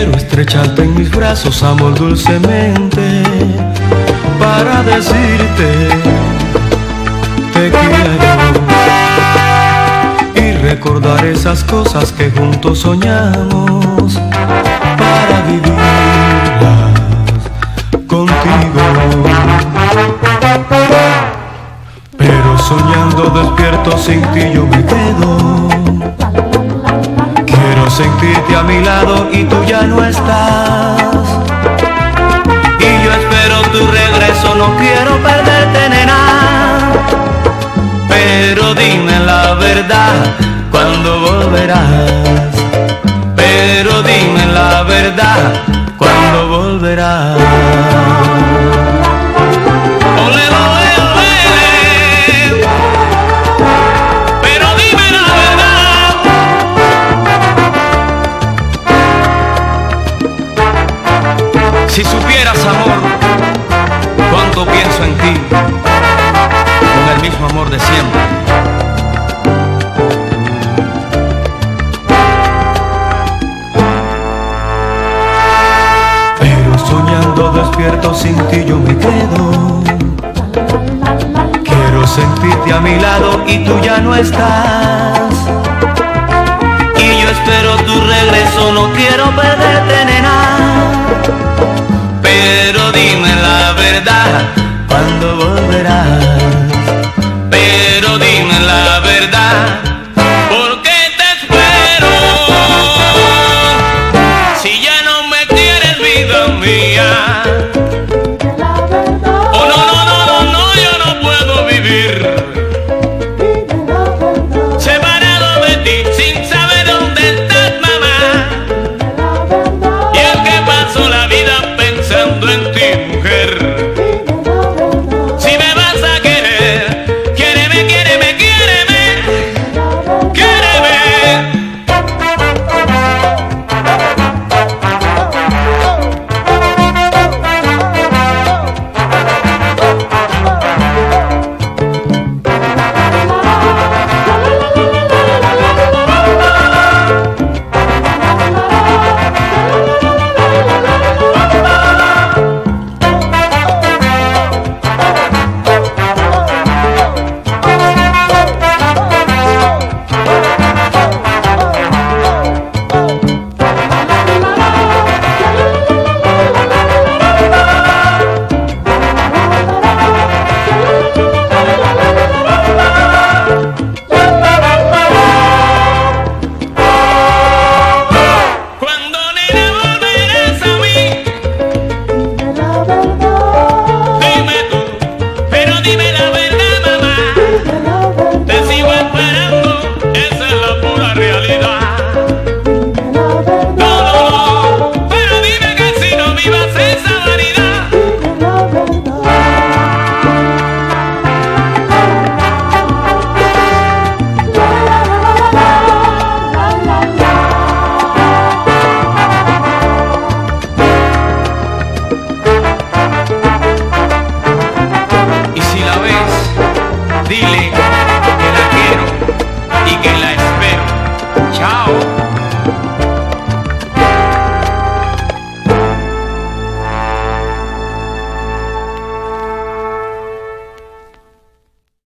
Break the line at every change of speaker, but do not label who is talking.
Quiero estrecharte en mis brazos, amor, dulcemente, para decirte te quiero y recordar esas cosas que juntos soñamos para vivirlas contigo. Pero soñando despierto sin ti yo me quedo. Quiero sentirte a mi lado y tú ya no estás. Y yo espero tu regreso, no quiero perderte, nena. Pero dime la verdad, ¿cuándo volverás? Pero dime la verdad, ¿cuándo volverás? Ole, ole, ole. Pero dime la verdad. Si supieras, amor, cuánto pienso en ti, con el mismo amor de siempre. Pero soñando despierto sin ti yo me quedo. Quiero sentirte a mi lado y tú ya no estás. Y yo espero tu regreso, no quiero perderte, nena. Pero dime la verdad, ¿cuándo volverás? Pero dime la verdad,